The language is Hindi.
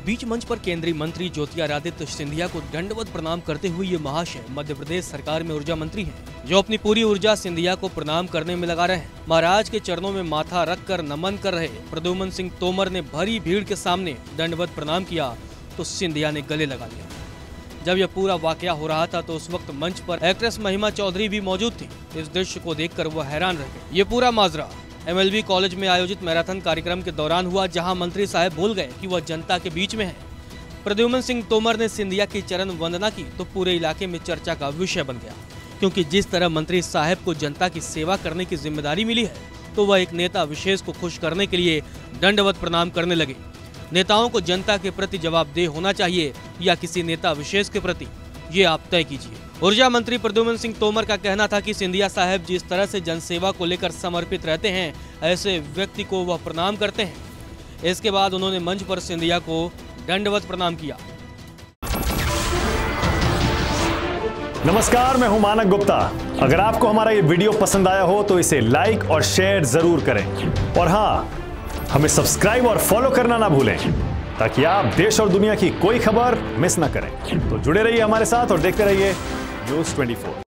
बीच मंच पर केंद्रीय मंत्री ज्योतिरादित्य सिंधिया को दंडवत प्रणाम करते हुए ये महाशय मध्य प्रदेश सरकार में ऊर्जा मंत्री हैं, जो अपनी पूरी ऊर्जा सिंधिया को प्रणाम करने में लगा रहे हैं। महाराज के चरणों में माथा रखकर नमन कर रहे प्रद्युम्न सिंह तोमर ने भरी भीड़ के सामने दंडवत प्रणाम किया तो सिंधिया ने गले लगा लिया। जब यह पूरा वाकया हो रहा था तो उस वक्त मंच पर एक्ट्रेस महिमा चौधरी भी मौजूद थी। इस दृश्य को देखकर वह हैरान रह गए। ये पूरा माजरा MLB कॉलेज में आयोजित मैराथन कार्यक्रम के दौरान हुआ, जहां मंत्री साहब भूल गए कि वह जनता के बीच में है। प्रद्युम्न सिंह तोमर ने सिंधिया की चरण वंदना की तो पूरे इलाके में चर्चा का विषय बन गया, क्योंकि जिस तरह मंत्री साहब को जनता की सेवा करने की जिम्मेदारी मिली है तो वह एक नेता विशेष को खुश करने के लिए दंडवत प्रणाम करने लगे। नेताओं को जनता के प्रति जवाबदेह होना चाहिए या किसी नेता विशेष के प्रति, ये आप तय कीजिए। ऊर्जा मंत्री प्रद्युम्न सिंह तोमर का कहना था कि सिंधिया साहब जिस तरह से जनसेवा को लेकर समर्पित रहते हैं, ऐसे व्यक्ति को वह प्रणाम करते हैं। इसके बाद उन्होंने मंच पर सिंधिया को दंडवत प्रणाम किया। नमस्कार, मैं हूं मानक गुप्ता। अगर आपको हमारा ये वीडियो पसंद आया हो तो इसे लाइक और शेयर जरूर करें, और हाँ, हमें सब्सक्राइब और फॉलो करना ना भूलें, ताकि आप देश और दुनिया की कोई खबर मिस ना करें। तो जुड़े रहिए हमारे साथ और देखते रहिए News 24।